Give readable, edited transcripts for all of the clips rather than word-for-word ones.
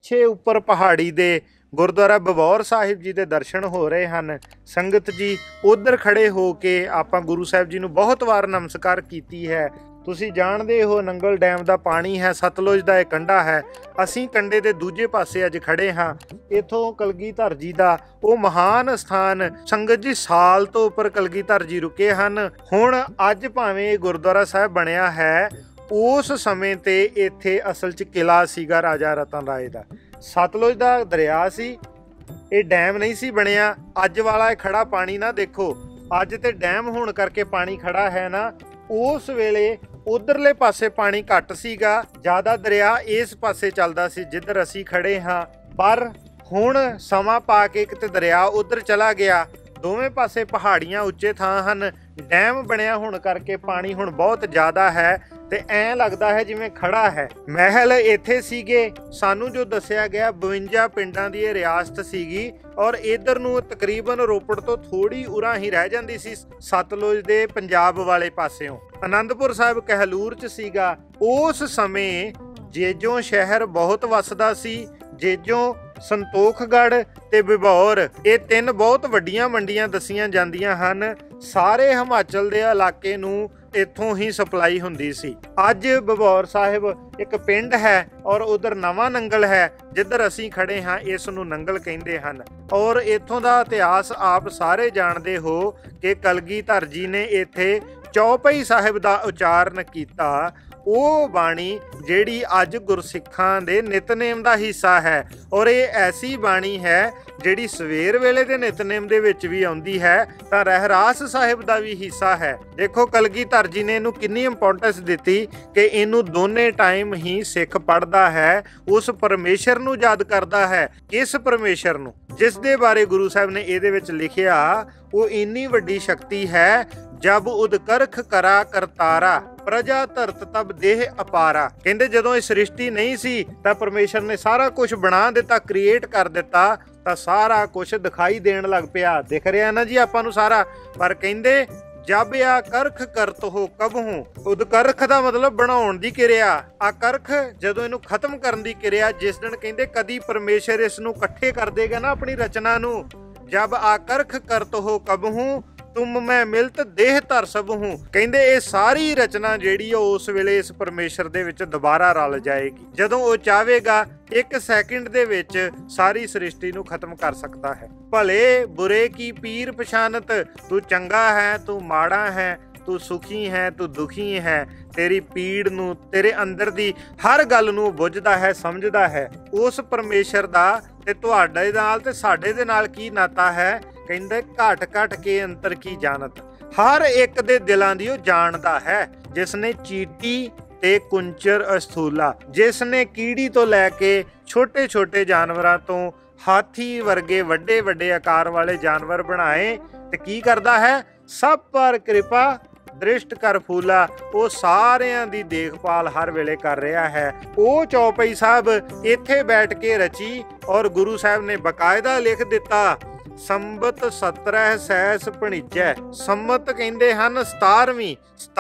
ਪਿੱਛੇ ਉੱਪਰ ਪਹਾੜੀ ਦੇ ਗੁਰਦੁਆਰਾ ਬਬੌਰ ਸਾਹਿਬ ਜੀ ਦੇ ਦਰਸ਼ਨ ਹੋ ਰਹੇ ਹਨ। ਸੰਗਤ ਜੀ ਉਧਰ ਖੜੇ ਹੋ ਕੇ ਆਪਾਂ ਗੁਰੂ ਸਾਹਿਬ ਜੀ ਨੂੰ ਬਹੁਤ ਵਾਰ ਨਮਸਕਾਰ ਕੀਤੀ ਹੈ। ਤੁਸੀਂ ਜਾਣਦੇ ਹੋ ਨੰਗਲ ਡੈਮ ਦਾ ਪਾਣੀ ਹੈ, ਸਤਲੁਜ ਦਾ ਇਹ ਕੰਢਾ ਹੈ। ਅਸੀਂ ਕੰਢੇ ਦੇ ਦੂਜੇ ਪਾਸੇ ਅੱਜ ਖੜੇ ਹਾਂ। ਇੱਥੋਂ ਕਲਗੀਧਰ ਜੀ ਦਾ ਉਹ ਮਹਾਨ ਸਥਾਨ, ਸੰਗਤ ਜੀ ਸਾਲ ਤੋਂ ਉੱਪਰ ਕਲਗੀਧਰ ਜੀ ਰੁਕੇ ਹਨ। ਹੁਣ ਅੱਜ ਭਾਵੇਂ ਇਹ ਗੁਰਦੁਆਰਾ ਸਾਹਿਬ ਬਣਿਆ ਹੈ, ਉਸ ਸਮੇਂ ਤੇ ਇੱਥੇ ਅਸਲ 'ਚ ਕਿਲਾ ਸੀਗਾ ਰਾਜਾ ਰਤਨ ਰਾਏ ਦਾ। ਸਤਲੁਜ ਦਾ ਦਰਿਆ ਸੀ, ਇਹ ਡੈਮ ਨਹੀਂ ਸੀ ਬਣਿਆ। ਅੱਜ ਵਾਲਾ ਇਹ ਖੜਾ ਪਾਣੀ ਨਾ ਦੇਖੋ, ਅੱਜ ਤੇ ਡੈਮ ਹੋਣ ਕਰਕੇ ਪਾਣੀ ਖੜਾ ਹੈ ਨਾ, ਉਸ ਵੇਲੇ ਉਧਰਲੇ ਪਾਸੇ ਪਾਣੀ ਘੱਟ ਸੀਗਾ, ਜ਼ਿਆਦਾ ਦਰਿਆ ਇਸ ਪਾਸੇ ਚੱਲਦਾ ਸੀ ਜਿੱਧਰ ਅਸੀਂ ਖੜੇ ਹਾਂ। ਪਰ ਹੁਣ ਸਮਾਂ ਪਾ ਕੇ ਕਿਤੇ ਦਰਿਆ ਉਧਰ ਚਲਾ ਗਿਆ। ਦੋਵੇਂ ਪਾਸੇ ਪਹਾੜੀਆਂ, ਉੱਚੇ ਥਾਂ ਹਨ। ਡੈਮ ਬਣਿਆ ਹੋਣ ਕਰਕੇ ਪਾਣੀ ਹੁਣ ਬਹੁਤ ਜ਼ਿਆਦਾ ਹੈ ਤੇ ਐਂ ਲੱਗਦਾ ਹੈ ਜਿਵੇਂ ਖੜਾ ਹੈ। ਮਹਿਲ ਇੱਥੇ ਸੀਗੇ। ਸਾਨੂੰ ਜੋ ਦੱਸਿਆ ਗਿਆ 52 ਪਿੰਡਾਂ ਦੀ ਇਹ ਰਿਆਸਤ ਸੀਗੀ ਔਰ ਇਧਰ ਨੂੰ ਤਕਰੀਬਨ ਰੋਪੜ ਤੋਂ ਥੋੜੀ ਉਰਾਂ ਹੀ ਰਹਿ ਜਾਂਦੀ ਸੀ, ਸਤਲੁਜ ਦੇ ਪੰਜਾਬ ਵਾਲੇ ਪਾਸਿਓਂ। ਅਨੰਦਪੁਰ ਸਾਹਿਬ ਕਹਿਲੂਰ 'ਚ ਸੀਗਾ। ਉਸ ਸਮੇਂ ਜੇਜੋਂ ਸ਼ਹਿਰ ਬਹੁਤ ਵੱਸਦਾ ਸੀ। ਜੇਜੋਂ, ਸੰਤੋਖਗੜ੍ਹ ਤੇ ਬਿਬੌਰ, ਇਹ 3 ਬਹੁਤ ਵੱਡੀਆਂ ਮੰਡੀਆਂ ਦੱਸੀਆਂ ਜਾਂਦੀਆਂ ਹਨ। ਸਾਰੇ ਹਿਮਾਚਲ ਦੇ ਇਲਾਕੇ ਨੂੰ ਇੱਥੋਂ ਹੀ ਸਪਲਾਈ ਹੁੰਦੀ ਸੀ। ਅੱਜ ਬਿਬੌਰ ਸਾਹਿਬ ਇੱਕ ਪਿੰਡ ਹੈ ਔਰ ਉਧਰ ਨਵਾਂ ਨੰਗਲ ਹੈ, ਜਿੱਧਰ ਅਸੀਂ ਖੜੇ ਹਾਂ ਇਸ ਨੂੰ ਨੰਗਲ ਕਹਿੰਦੇ ਹਨ। ਔਰ ਇੱਥੋਂ ਦਾ ਇਤਿਹਾਸ ਆਪ ਸਾਰੇ ਜਾਣਦੇ ਹੋ ਕਿ ਕਲਗੀਧਰ ਜੀ ਨੇ ਇੱਥੇ ਚੌਪਈ ਸਾਹਿਬ ਦਾ ਉਚਾਰਨ ਕੀਤਾ। ਉਹ ਬਾਣੀ ਜਿਹੜੀ ਅੱਜ ਗੁਰਸਿੱਖਾਂ ਦੇ ਨਿਤਨੇਮ ਦਾ ਹਿੱਸਾ ਹੈ ਔਰ ਇਹ ਐਸੀ ਬਾਣੀ ਹੈ ਜਿਹੜੀ ਸਵੇਰ ਵੇਲੇ ਦੇ ਨਿਤਨੇਮ ਦੇ ਵਿੱਚ ਵੀ ਆਉਂਦੀ ਹੈ ਤਾਂ ਰਹਿਰਾਸ ਸਾਹਿਬ ਦਾ ਵੀ ਹਿੱਸਾ ਹੈ। ਦੇਖੋ ਕਲਗੀਧਰ ਜੀ ਨੇ ਇਹਨੂੰ ਕਿੰਨੀ ਇੰਪੋਰਟੈਂਸ ਦਿੱਤੀ ਕਿ ਇਹਨੂੰ ਦੋਨੇ ਟਾਈਮ ਹੀ ਸਿੱਖ ਪੜ੍ਹਦਾ ਹੈ, ਉਸ ਪਰਮੇਸ਼ਰ ਨੂੰ ਯਾਦ ਕਰਦਾ ਹੈ। ਕਿਸ ਪਰਮੇਸ਼ਰ ਨੂੰ? ਜਿਸ ਦੇ ਬਾਰੇ ਗੁਰੂ ਸਾਹਿਬ ਨੇ ਇਹਦੇ ਵਿੱਚ ਲਿਖਿਆ, ਉਹ ਇੰਨੀ ਵੱਡੀ ਸ਼ਕਤੀ ਹੈ। ਜਬ ਉਦਕਰਖ ਕਰਾ ਕਰਤਾਰਾ, ਪ੍ਰਜਾ ਧਰਤ ਤਬ ਦੇਹ ਅਪਾਰਾ। ਕਹਿੰਦੇ ਜਦੋਂ ਇਹ ਸ੍ਰਿਸ਼ਟੀ ਨਹੀਂ ਸੀ ਤਾਂ ਪਰਮੇਸ਼ਰ ਨੇ ਸਾਰਾ ਕੁਝ ਬਣਾ ਦਿੱਤਾ, ਕ੍ਰੀਏਟ ਕਰ ਦਿੱਤਾ, ਤਾਂ ਸਾਰਾ ਕੁਝ ਦਿਖਾਈ ਦੇਣ ਲੱਗ ਪਿਆ। ਦਿਖ ਰਿਹਾ ਨਾ ਜੀ ਆਪਾਂ ਨੂੰ ਸਾਰਾ। ਪਰ ਕਹਿੰਦੇ ਜਬ ਆ ਕਰਖ ਕਰਤ ਹੋ ਕਬਹੂ, ਉਦਕਰਖ ਦਾ ਮਤਲਬ ਬਣਾਉਣ ਦੀ ਕਿਰਿਆ, ਆ ਕਰਖ ਜਦੋਂ ਇਹਨੂੰ ਖਤਮ ਕਰਨ ਦੀ ਕਿਰਿਆ। ਜਿਸ ਦਿਨ ਕਹਿੰਦੇ ਕਦੀ ਪਰਮੇਸ਼ਰ ਇਸ ਨੂੰ ਇਕੱਠੇ ਕਰ ਦੇਗਾ ਨਾ ਆਪਣੀ ਰਚਨਾ ਨੂੰ, ਜਬ ਆ ਕਰਖ ਕਰਤ ਹੋ ਕਬਹੂ ਤੁਮ ਮੈਂ ਮਿਲਤ ਦੇਹ ਧਰ ਸਭ ਹੂੰ। ਕਹਿੰਦੇ ਇਹ ਸਾਰੀ ਰਚਨਾ ਜਿਹੜੀ ਉਹ ਉਸ ਵੇਲੇ ਇਸ ਪਰਮੇਸ਼ਰ ਦੇ ਵਿੱਚ ਦੁਬਾਰਾ ਰਲ ਜਾਏਗੀ। ਜਦੋਂ ਉਹ ਚਾਹੇਗਾ 1 ਸੈਕਿੰਡ ਦੇ ਵਿੱਚ ਸਾਰੀ ਸ੍ਰਿਸ਼ਟੀ ਨੂੰ ਖਤਮ ਕਰ ਸਕਦਾ ਹੈ। ਭਲੇ ਬੁਰੇ ਕੀ ਪੀਰ ਪਛਾਨਤ, ਤੂੰ ਚੰਗਾ ਹੈ, ਤੂੰ ਮਾੜਾ ਹੈ, ਤੂੰ ਸੁਖੀ ਹੈ, ਤੂੰ ਦੁਖੀ ਹੈ। ਤੇਰੀ ਪੀੜ ਨੂੰ, ਤੇਰੇ ਅੰਦਰ ਦੀ ਹਰ ਗੱਲ ਨੂੰ ਬੁੱਝਦਾ ਹੈ, ਸਮਝਦਾ ਹੈ। ਉਸ ਪਰਮੇਸ਼ਰ ਦਾ ਤੇ ਤੁਹਾਡੇ ਨਾਲ ਤੇ ਸਾਡੇ ਦੇ ਨਾਲ ਕੀ ਨਾਤਾ ਹੈ? ਕਹਿੰਦੇ ਘਟ ਘਟ ਕੇ ਅੰਤਰ ਕੀ ਜਾਣਤ, ਹਰ ਇੱਕ ਦੇ ਦਿਲਾਂ ਦੀ ਉਹ ਜਾਣਦਾ ਹੈ। ਜਿਸ ਨੇ ਚੀਟੀ ਤੇ ਕੁੰਚਰ ਅਸਥੂਲਾ, ਜਿਸ ਨੇ ਕੀੜੀ ਤੋਂ ਲੈ ਕੇ ਛੋਟੇ ਛੋਟੇ ਜਾਨਵਰਾਂ ਤੋਂ ਹਾਥੀ ਵਰਗੇ ਵੱਡੇ ਵੱਡੇ ਆਕਾਰ ਵਾਲੇ ਜਾਨਵਰ ਬਣਾਏ, ਤੇ ਕੀ ਕਰਦਾ ਹੈ? ਸਭ ਪਰ ਕਿਰਪਾ ਦ੍ਰਿਸ਼ਟ ਕਰ ਫੂਲਾ, ਉਹ ਸਾਰਿਆਂ ਦੀ ਦੇਖਭਾਲ ਹਰ ਵੇਲੇ ਕਰ ਰਿਹਾ ਹੈ। ਉਹ ਚੌਪਈ ਸਾਹਿਬ ਇੱਥੇ ਬੈਠ ਕੇ ਰਚੀ ਔਰ ਗੁਰੂ ਸਾਹਿਬ ਨੇ ਬਕਾਇਦਾ ਲਿਖ ਦਿੱਤਾ, ਸੰਬਤ 17 ਸੈਸ ਭਣੀਜੈ। ਸੰਮਤ ਕਹਿੰਦੇ ਹਨ 17ਵੀਂ,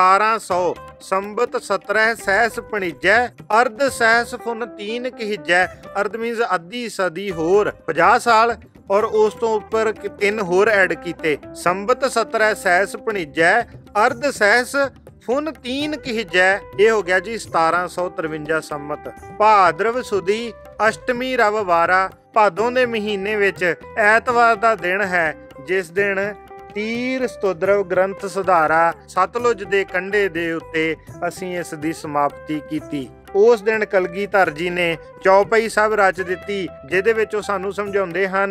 1700। ਸੰਬਤ 17 ਸੈਸ ਭਣੀਜੈ, ਅਰਧ ਸੈਸ ਫੁਨ 3 ਕਹਿਜੈ। ਅਰਧ ਮੀਨਸ ਅੱਧੀ ਸਦੀ ਹੋਰ, 50 ਸਾਲ ਔਰ ਉਸ ਤੋਂ ਉੱਪਰ 3 ਹੋਰ ਐਡ ਕੀਤੇ। ਸੰਬਤ 17 ਸੈਸ ਭਣੀਜੈ, ਅਰਧ ਸੈਸ ਫੁਨ 3 ਕਹਿਜੈ। ਇਹ ਹੋ ਗਿਆ ਜੀ 1753 ਸੰਮਤ। ਭਾਦਰਵ ਸੁਦੀ ਅਸ਼ਟਮੀ ਰਵ ਵਾਰਾ, ਭਾਦੋਂ ਦੇ ਮਹੀਨੇ ਵਿੱਚ ਐਤਵਾਰ ਦਾ ਦਿਨ ਹੈ, ਜਿਸ ਦਿਨ ਤੀਰ ਸਤੋਦਰਵ ਗ੍ਰੰਥ ਸੁਧਾਰਾ, ਸਤਲੁਜ ਦੇ ਕੰਢੇ ਦੇ ਉੱਤੇ ਅਸੀਂ ਇਸ ਦੀ ਸਮਾਪਤੀ ਕੀਤੀ। ਉਸ ਦਿਨ ਕਲਗੀਧਰ ਜੀ ਨੇ ਚੌਪਈ ਸਾਹਿਬ ਰਚ ਦਿੱਤੀ, ਜਿਹਦੇ ਵਿੱਚ ਉਹ ਸਾਨੂੰ ਸਮਝਾਉਂਦੇ ਹਨ,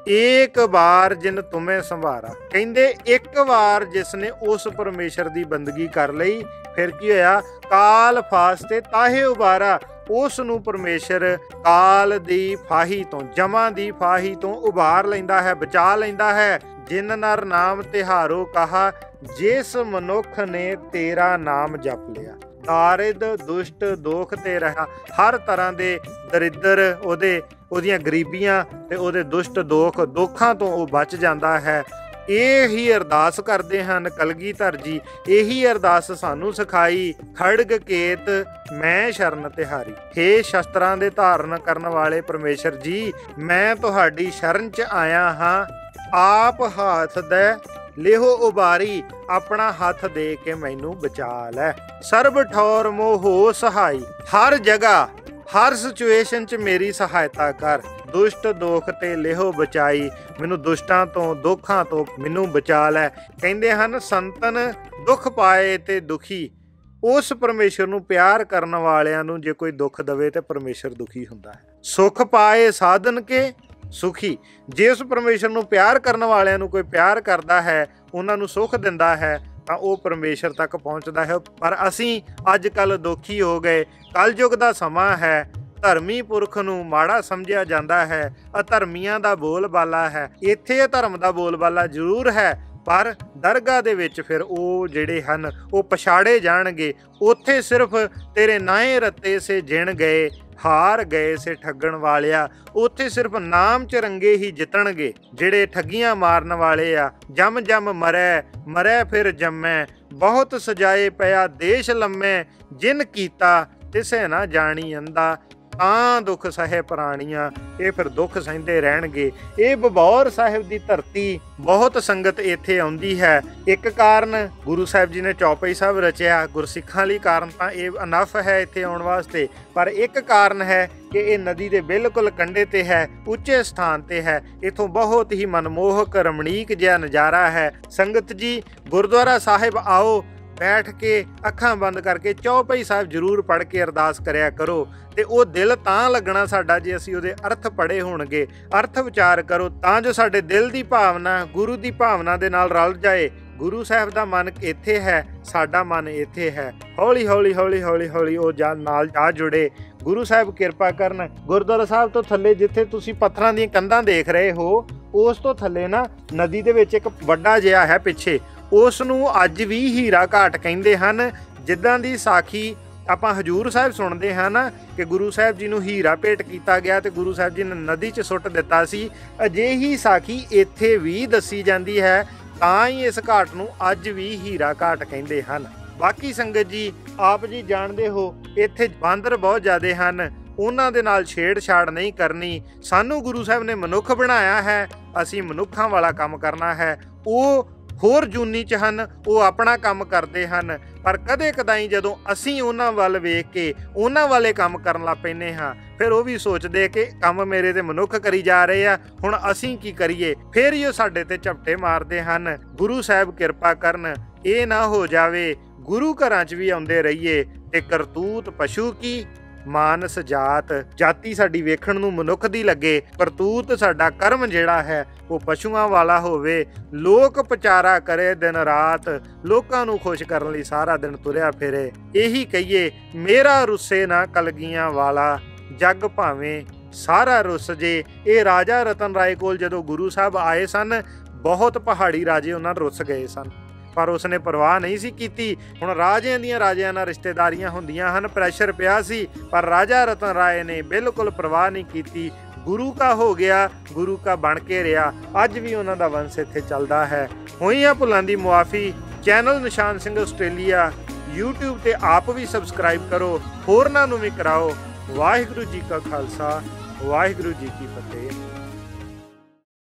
ਏਕ ਵਾਰ ਜਿਨ ਤੁਮੇ ਸੰਭਾਰਾ। ਕਹਿੰਦੇ ਇੱਕ ਵਾਰ ਜਿਸ ਨੇ ਉਸ ਪਰਮੇਸ਼ਰ ਦੀ ਬੰਦਗੀ ਕਰ ਲਈ, ਫਿਰ ਕੀ ਹੋਇਆ? ਕਾਲ ਫਾਸਤੇ ਤਾਹੇ ਉਬਾਰਾ। ਉਸ ਨੂੰ ਪਰਮੇਸ਼ਰ ਕਾਲ ਦੀ ਫਾਹੀ ਤੋਂ, ਜਮਾਂ ਦੀ ਫਾਹੀ ਤੋਂ ਉਭਾਰ ਲੈਂਦਾ ਹੈ, ਬਚਾ ਲੈਂਦਾ ਹੈ। ਜਿਨ ਨਰ ਨਾਮ ਤਿਹਾਰੋ ਕਹਾ, ਜਿਸ ਮਨੁੱਖ ਨੇ ਤੇਰਾ ਨਾਮ ਜਪ ਲਿਆ। ਦਾਰਿਦ ਦੁਸ਼ਟ ਦੋਖ ਤੇ ਰਹਾ, ਹਰ ਤਰ੍ਹਾਂ ਦੇ ਦਰਿਦਰ, ਉਹਦੀਆਂ ਗਰੀਬੀਆਂ ਤੇ ਉਹਦੇ ਦੁਸ਼ਟ ਦੋਖਾਂ ਤੋਂ ਉਹ ਬਚ ਜਾਂਦਾ ਹੈ। ਇਹ ਹੀ ਅਰਦਾਸ ਕਰਦੇ ਹਨ ਕਲਗੀਧਰ ਜੀ। ਇਹੀ ਅਰਦਾਸ ਸਾਨੂੰ ਸਿਖਾਈ, ਖੜਗ ਕੇਤ ਮੈਂ ਸ਼ਰਨ ਤਿਹਾਰੀ। ਹੇ ਸ਼ਸਤਰਾਂ ਦੇ ਧਾਰਨ ਕਰਨ ਵਾਲੇ ਪਰਮੇਸ਼ਰ ਜੀ, ਮੈਂ ਤੁਹਾਡੀ ਸ਼ਰਨ 'ਚ ਆਇਆ ਹਾਂ। ਆਪ ਹੱਥ ਦੇ ਲਿਹੋ ਉਬਾਰੀ, ਆਪਣਾ ਹੱਥ ਦੇ ਕੇ ਮੈਨੂੰ ਬਚਾ ਲੈ। ਸਰਬ ਠੌਰ ਮੋਹ ਸਹਾਈ, ਹਰ ਜਗ੍ਹਾ ਹਰ ਸਿਚੁਏਸ਼ਨ 'ਚ ਮੇਰੀ ਸਹਾਇਤਾ ਕਰ। ਦੁਸ਼ਟ ਦੋਖ ਤੇ ਲਿਹੋ ਬਚਾਈ, ਮੈਨੂੰ ਦੁਸ਼ਟਾਂ ਤੋਂ ਦੁੱਖਾਂ ਤੋਂ ਮੈਨੂੰ ਬਚਾ ਲੈ। ਕਹਿੰਦੇ ਹਨ ਸੰਤਨ ਦੁੱਖ ਪਾਏ ਤੇ ਦੁਖੀ। ਉਸ ਪਰਮੇਸ਼ਰ ਨੂੰ ਪਿਆਰ ਕਰਨ ਵਾਲਿਆਂ ਨੂੰ ਜੇ ਕੋਈ ਦੁੱਖ ਦਵੇ ਤੇ ਪਰਮੇਸ਼ਰ ਦੁਖੀ ਹੁੰਦਾ ਹੈ। ਸੁਖ ਪਾਏ ਸਾਧਨ ਕੇ ਸੁਖੀ, ਜੇ ਉਸ ਪਰਮੇਸ਼ਰ ਨੂੰ ਪਿਆਰ ਕਰਨ ਵਾਲਿਆਂ ਨੂੰ ਕੋਈ ਪਿਆਰ ਕਰਦਾ ਹੈ, ਉਹਨਾਂ ਨੂੰ ਸੁੱਖ ਦਿੰਦਾ ਹੈ, ਤਾਂ ਉਹ ਪਰਮੇਸ਼ਰ ਤੱਕ ਪਹੁੰਚਦਾ ਹੈ। ਪਰ ਅਸੀਂ ਅੱਜ ਕੱਲ੍ਹ ਦੁਖੀ ਹੋ ਗਏ। ਕਲਯੁਗ ਦਾ ਸਮਾਂ ਹੈ, ਧਰਮੀ ਪੁਰਖ ਨੂੰ ਮਾੜਾ ਸਮਝਿਆ ਜਾਂਦਾ ਹੈ, ਅਧਰਮੀਆਂ ਦਾ ਬੋਲਬਾਲਾ ਹੈ। ਇੱਥੇ ਧਰਮ ਦਾ ਬੋਲਬਾਲਾ ਜ਼ਰੂਰ ਹੈ, ਪਰ ਦਰਗਾਹ ਦੇ ਵਿੱਚ ਫਿਰ ਉਹ ਜਿਹੜੇ ਹਨ ਉਹ ਪਛਾੜੇ ਜਾਣਗੇ। ਉੱਥੇ ਸਿਰਫ ਤੇਰੇ ਨਾਏ ਰੱਤੇ ਸੇ ਜਿਣ ਗਏ, ਹਾਰ ਗਏ ਸੇ ਠੱਗਣ ਵਾਲਿਆ। ਉੱਥੇ ਸਿਰਫ ਨਾਮ 'ਚ ਰੰਗੇ ਹੀ ਜਿੱਤਣਗੇ ਜਿਹੜੇ ਠੱਗੀਆਂ ਮਾਰਨ ਵਾਲੇ ਆ। ਜਮ ਜਮ ਮਰੈ ਮਰੈ ਫਿਰ ਜੰਮੈ, ਬਹੁਤ ਸਜਾਏ ਪਿਆ ਦੇਸ਼ ਲੰਮੈ। ਜਿਨ ਕੀਤਾ ਤਿਸੈ ਨਾ ਜਾਣੀ ਅੰਦਾ, ਤਾਂ ਦੁੱਖ ਸਹੇ ਪ੍ਰਾਣੀਆਂ। ਇਹ ਫਿਰ ਦੁੱਖ ਸਹਿੰਦੇ ਰਹਿਣਗੇ। ਇਹ ਬਬੌਰ ਸਾਹਿਬ ਦੀ ਧਰਤੀ, ਬਹੁਤ ਸੰਗਤ ਇੱਥੇ ਆਉਂਦੀ ਹੈ। ਇੱਕ ਕਾਰਨ ਗੁਰੂ ਸਾਹਿਬ ਜੀ ਨੇ ਚੌਪਈ ਸਾਹਿਬ ਰਚਿਆ, ਗੁਰਸਿੱਖਾਂ ਲਈ ਕਾਰਨ ਤਾਂ ਇਹ ਅਨਫ ਹੈ ਇੱਥੇ ਆਉਣ ਵਾਸਤੇ। ਪਰ ਇੱਕ ਕਾਰਨ ਹੈ ਕਿ ਇਹ ਨਦੀ ਦੇ ਬਿਲਕੁਲ ਕੰਢੇ ਤੇ ਹੈ, ਉੱਚੇ ਸਥਾਨ ਤੇ ਹੈ। ਇੱਥੋਂ ਬਹੁਤ ਹੀ ਮਨਮੋਹਕ ਰਮਣੀਕ ਜਿਹਾ ਨਜ਼ਾਰਾ ਹੈ। ਸੰਗਤ ਜੀ ਗੁਰਦੁਆਰਾ ਸਾਹਿਬ ਆਓ, ਬੈਠ ਕੇ ਅੱਖਾਂ ਬੰਦ ਕਰਕੇ ਚੌਪਈ ਸਾਹਿਬ ਜ਼ਰੂਰ ਪੜ੍ਹ ਕੇ ਅਰਦਾਸ ਕਰਿਆ ਕਰੋ। ਤੇ ਉਹ ਦਿਲ ਤਾਂ ਲੱਗਣਾ ਸਾਡਾ ਜੇ ਅਸੀਂ ਉਹਦੇ ਅਰਥ ਪੜ੍ਹੇ ਹੋਣਗੇ। ਅਰਥ ਵਿਚਾਰ ਕਰੋ ਤਾਂ ਜੋ ਸਾਡੇ ਦਿਲ ਦੀ ਭਾਵਨਾ ਗੁਰੂ ਦੀ ਭਾਵਨਾ ਦੇ ਨਾਲ ਰਲ ਜਾਏ। ਗੁਰੂ ਸਾਹਿਬ ਦਾ ਮਨ ਇੱਥੇ ਹੈ, ਸਾਡਾ ਮਨ ਇੱਥੇ ਹੈ। ਹੌਲੀ ਹੌਲੀ ਹੌਲੀ ਹੌਲੀ ਹੌਲੀ ਉਹ ਨਾਲ ਜਾ ਜੁੜੇ। ਗੁਰੂ ਸਾਹਿਬ ਕਿਰਪਾ ਕਰਨ। ਗੁਰਦੁਆਰਾ ਸਾਹਿਬ ਤੋਂ ਥੱਲੇ ਜਿੱਥੇ ਤੁਸੀਂ ਪੱਥਰਾਂ ਦੀਆਂ ਕੰਧਾਂ ਦੇਖ ਰਹੇ ਹੋ, ਉਸ ਤੋਂ ਥੱਲੇ ਨਾ ਨਦੀ ਦੇ ਵਿੱਚ ਇੱਕ ਵੱਡਾ ਜਿਹਾ ਹੈ ਪਿੱਛੇ, ਉਸ ਨੂੰ ਅੱਜ ਵੀ ਹੀਰਾ ਘਾਟ ਕਹਿੰਦੇ ਹਨ। ਜਿੱਦਾਂ ਦੀ ਸਾਖੀ ਆਪਾਂ ਹਜੂਰ ਸਾਹਿਬ ਸੁਣਦੇ ਹਾਂ ਨਾ ਕਿ ਗੁਰੂ ਸਾਹਿਬ ਜੀ ਨੂੰ ਹੀਰਾ ਭੇਟ ਕੀਤਾ ਗਿਆ ਤੇ ਗੁਰੂ ਸਾਹਿਬ ਜੀ ਨੇ ਨਦੀ 'ਚ ਸੁੱਟ ਦਿੱਤਾ ਸੀ, ਅਜਿਹੀ ਸਾਖੀ ਇੱਥੇ ਵੀ ਦੱਸੀ ਜਾਂਦੀ ਹੈ। ਤਾਂ ਹੀ ਇਸ ਘਾਟ ਨੂੰ ਅੱਜ ਵੀ ਹੀਰਾ ਘਾਟ ਕਹਿੰਦੇ ਹਨ। ਬਾਕੀ ਸੰਗਤ ਜੀ ਆਪ ਜੀ ਜਾਣਦੇ ਹੋ ਇੱਥੇ ਬਾਂਦਰ ਬਹੁਤ ਜ਼ਿਆਦੇ ਹਨ, ਉਹਨਾਂ ਦੇ ਨਾਲ ਛੇੜਛਾੜ ਨਹੀਂ ਕਰਨੀ। ਸਾਨੂੰ ਗੁਰੂ ਸਾਹਿਬ ਨੇ ਮਨੁੱਖ ਬਣਾਇਆ ਹੈ, ਅਸੀਂ ਮਨੁੱਖਾਂ ਵਾਲਾ ਕੰਮ ਕਰਨਾ ਹੈ। ਉਹ ਹੋਰ ਜੂਨੀ 'ਚ ਹਨ, ਉਹ ਆਪਣਾ ਕੰਮ ਕਰਦੇ ਹਨ। ਪਰ ਕਦੇ ਕਦਾਈ ਜਦੋਂ ਅਸੀਂ ਉਹਨਾਂ ਵੱਲ ਵੇਖ ਕੇ ਉਹਨਾਂ ਵਾਲੇ ਕੰਮ ਕਰਨ ਲੱਗ ਪੈਂਦੇ ਹਾਂ, ਫਿਰ ਉਹ ਵੀ ਸੋਚਦੇ ਕਿ ਕੰਮ ਮੇਰੇ ਤੇ ਮਨੁੱਖ ਕਰੀ ਜਾ ਰਹੇ ਆ, ਹੁਣ ਅਸੀਂ ਕੀ ਕਰੀਏ। ਫਿਰ ਹੀ ਉਹ ਸਾਡੇ ਤੇ ਝਪਟੇ ਮਾਰਦੇ ਹਨ। ਗੁਰੂ ਸਾਹਿਬ ਕਿਰਪਾ ਕਰਨ ਇਹ ਨਾ ਹੋ ਜਾਵੇ। ਗੁਰੂ ਘਰਾਂ 'ਚ ਵੀ ਆਉਂਦੇ ਰਹੀਏ ਤੇ ਕਰਤੂਤ ਪਸ਼ੂ ਕੀ ਮਾਨਸ ਜਾਤ, ਜਾਤੀ ਸਾਡੀ ਵੇਖਣ ਨੂੰ ਮਨੁੱਖ ਦੀ ਲੱਗੇ, ਕਰਤੂਤ ਸਾਡਾ ਕਰਮ ਜਿਹੜਾ ਹੈ ਉਹ ਪਸ਼ੂਆਂ ਵਾਲਾ ਹੋਵੇ। ਲੋਕ ਪਚਾਰਾ ਕਰੇ ਦਿਨ ਰਾਤ, ਲੋਕਾਂ ਨੂੰ ਖੁਸ਼ ਕਰਨ ਲਈ ਸਾਰਾ ਦਿਨ ਤੁਰਿਆ ਫਿਰੇ। ਇਹੀ ਕਹੀਏ ਮੇਰਾ ਰੁੱਸੇ ਨਾ ਕਲਗੀਆਂ ਵਾਲਾ, ਜੱਗ ਭਾਵੇਂ ਸਾਰਾ ਰੁੱਸ ਜੇ। ਇਹ ਰਾਜਾ ਰਤਨ ਰਾਏ ਕੋਲ ਜਦੋਂ ਗੁਰੂ ਸਾਹਿਬ ਆਏ ਸਨ, ਬਹੁਤ ਪਹਾੜੀ ਰਾਜੇ ਉਹਨਾਂ ਨਾਲ ਰੁੱਸ ਗਏ ਸਨ, ਪਰ ਉਸਨੇ ਪਰਵਾਹ ਨਹੀਂ ਸੀ ਕੀਤੀ। ਹੁਣ ਰਾਜਿਆਂ ਦੀਆਂ ਰਾਜਿਆਂ ਨਾਲ ਰਿਸ਼ਤੇਦਾਰੀਆਂ ਹੁੰਦੀਆਂ ਹਨ, ਪ੍ਰੈਸ਼ਰ ਪਿਆ ਸੀ, ਪਰ ਰਾਜਾ ਰਤਨ ਰਾਏ ਨੇ ਬਿਲਕੁਲ ਪਰਵਾਹ ਨਹੀਂ ਕੀਤੀ। ਗੁਰੂ ਕਾ ਹੋ ਗਿਆ, ਗੁਰੂ ਕਾ ਬਣ ਕੇ ਰਿਹਾ। ਅੱਜ ਵੀ ਉਹਨਾਂ ਦਾ ਵੰਸ਼ ਇੱਥੇ ਚੱਲਦਾ ਹੈ। ਹੋਈਆਂ ਭੁੱਲਾਂ ਦੀ ਮੁਆਫੀ। Channel Nishan Singh Australia YouTube ਤੇ ਆਪ ਵੀ ਸਬਸਕ੍ਰਾਈਬ ਕਰੋ, ਹੋਰਨਾਂ ਨੂੰ ਵੀ ਕਰਾਓ। ਵਾਹਿਗੁਰੂ ਜੀ ਕਾ ਖਾਲਸਾ, ਵਾਹਿਗੁਰੂ ਜੀ ਕੀ ਫਤਿਹ।